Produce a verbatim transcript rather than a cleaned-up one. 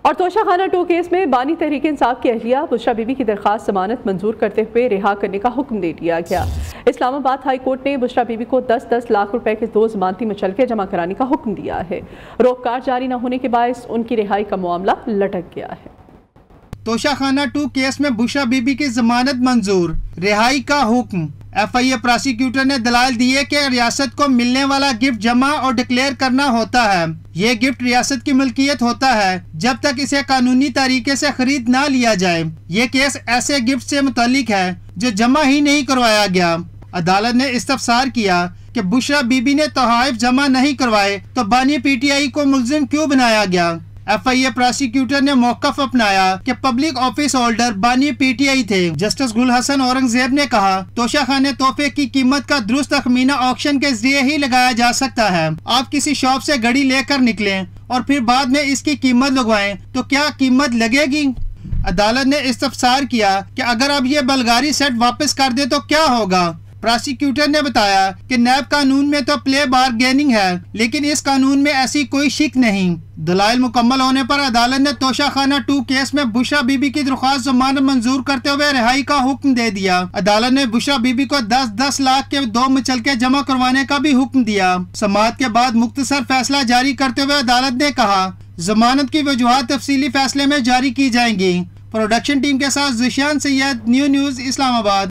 और Toshakhana to case में बानी तहरीक इंसाफ की अहलिया बुशरा बीबी की दरखास्त जमानत मंजूर करते हुए रिहा करने का हुक्म दे दिया गया। इस्लामाबाद हाई कोर्ट ने बुशरा बीबी को दस दस लाख रुपए के दो जमानती मुचलके जमा कराने का हुक्म दिया है। रोककार जारी न होने के बायस उनकी रिहाई का मामला लटक गया है। तोशाखाना टू केस में बुशरा बीबी की जमानत मंजूर, रिहाई का हुक्म। एफ आई ए प्रोसिक्यूटर ने दलाल दिए कि रियासत को मिलने वाला गिफ्ट जमा और डिक्लेयर करना होता है। ये गिफ्ट रियासत की मिल्कियत होता है जब तक इसे कानूनी तरीके से खरीद ना लिया जाए। ये केस ऐसे गिफ्ट से मुतालिक है जो जमा ही नहीं करवाया गया। अदालत ने इस्तफसार किया कि बुशरा बीबी ने तोहाइफ जमा नहीं करवाए तो बानी पी टी आई को मुल्जिम क्यों बनाया गया। एफ आई ए प्रोसिक्यूटर ने मौकफ अपनाया कि पब्लिक ऑफिस होल्डर बानी पी टी आई थे। जस्टिस गुल हसन औरंगजेब ने कहा, तोशाखाने तोहफे की कीमत का दुरुस्त तखमीना ऑक्शन के जरिए ही लगाया जा सकता है। आप किसी शॉप से घड़ी लेकर निकलें और फिर बाद में इसकी कीमत लगवाएं तो क्या कीमत लगेगी। अदालत ने इस्तफसार किया कि अगर आप ये बलगारी सेट वापस कर दे तो क्या होगा। प्रोसिक्यूटर ने बताया कि नैब कानून में तो प्ले बारगेनिंग है, लेकिन इस कानून में ऐसी कोई शिक नहीं। दलाइल मुकम्मल होने पर अदालत ने तोशाखाना टू केस में बुशरा बीबी की दरख्वास्त जमानत मंजूर करते हुए रिहाई का हुक्म दे दिया। अदालत ने बुशरा बीबी को दस दस लाख के दो मुचलके जमा करवाने का भी हुक्म दिया। समाअत के बाद मुख्तसर फैसला जारी करते हुए अदालत ने कहा, जमानत की वजूहात तफसीली फैसले में जारी की जाएंगी। प्रोडक्शन टीम के साथ ज़िशान सैयद, न्यू न्यूज़ इस्लामाबाद।